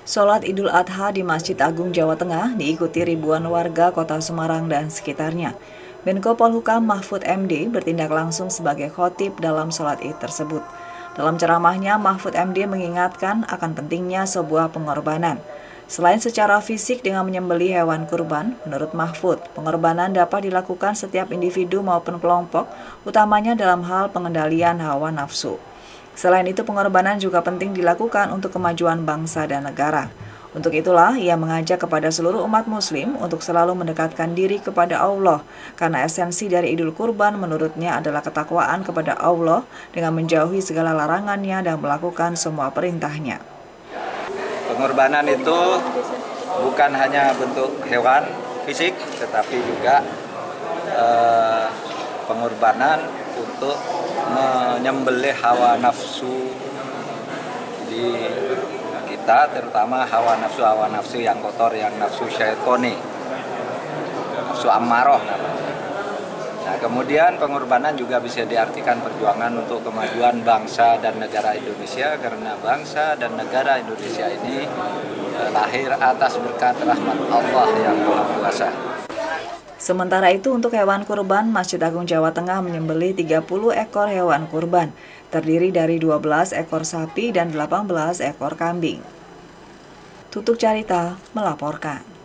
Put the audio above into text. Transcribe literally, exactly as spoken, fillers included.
Sholat Idul Adha di Masjid Agung Jawa Tengah diikuti ribuan warga kota Semarang dan sekitarnya. Menko Polhukam Mahfud M D bertindak langsung sebagai khotib dalam sholat Id tersebut. Dalam ceramahnya, Mahfud M D mengingatkan akan pentingnya sebuah pengorbanan. Selain secara fisik dengan menyembelih hewan kurban, menurut Mahfud, pengorbanan dapat dilakukan setiap individu maupun kelompok, utamanya dalam hal pengendalian hawa nafsu. Selain itu, pengorbanan juga penting dilakukan untuk kemajuan bangsa dan negara. Untuk itulah, ia mengajak kepada seluruh umat muslim untuk selalu mendekatkan diri kepada Allah, karena esensi dari Idul Kurban menurutnya adalah ketakwaan kepada Allah dengan menjauhi segala larangannya dan melakukan semua perintahnya. Pengorbanan itu bukan hanya bentuk hewan fisik, tetapi juga eh, pengorbanan untuk menyembelih hawa nafsu di kita, terutama hawa nafsu hawa nafsu yang kotor, yang nafsu syaitoni, nafsu ammaroh namanya. Nah, kemudian pengorbanan juga bisa diartikan perjuangan untuk kemajuan bangsa dan negara Indonesia, karena bangsa dan negara Indonesia ini eh, lahir atas berkat rahmat Allah yang Maha Kuasa. Sementara itu, untuk hewan kurban, Masjid Agung Jawa Tengah menyembelih tiga puluh ekor hewan kurban, terdiri dari dua belas ekor sapi dan delapan belas ekor kambing. Tutuk Carita melaporkan.